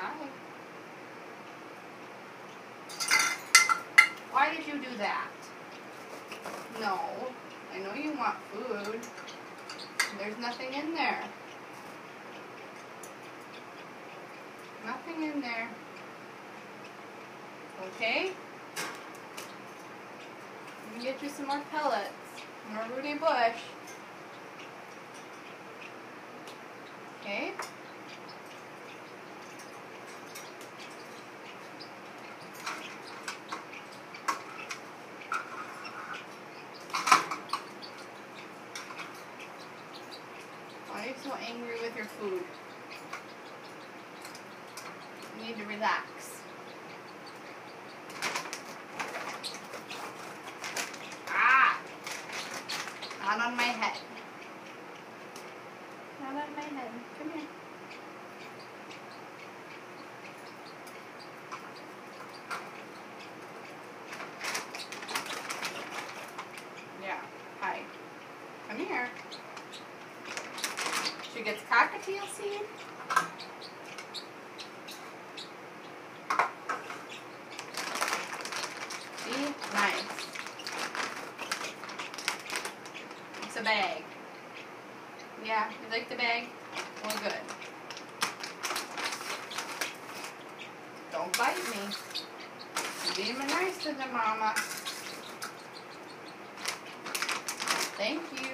Hi. Why did you do that? No. I know you want food. There's nothing in there. Nothing in there. Okay? Let me get you some more pellets. More Rudy Bush. Okay? Why are you so angry with your food? You need to relax. Ah! Not on my head. Not on my head. Come here. Yeah. Hi. Come here. She gets cockatiel seed. See? Nice. It's a bag. Yeah, you like the bag? Well, good. Don't bite me. You're being nice to the mama. Thank you.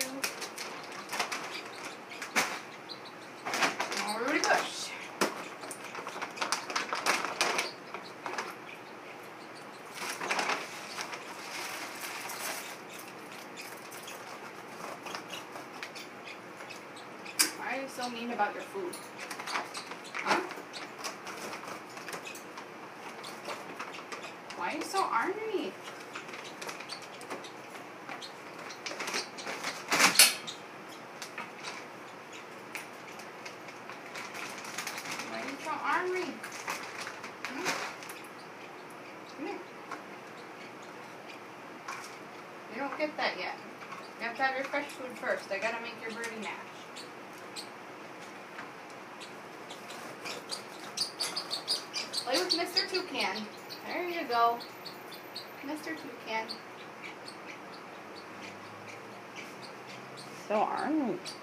More Rudy Bush. Why are you so mean about your food? Huh? Why are you so ornery? Why are you so ornery? Come here. You don't get that yet. You have to have your fresh food first. I gotta make your birdie mash. Play with Mr. Toucan. There you go. Mr. Toucan. So ornery.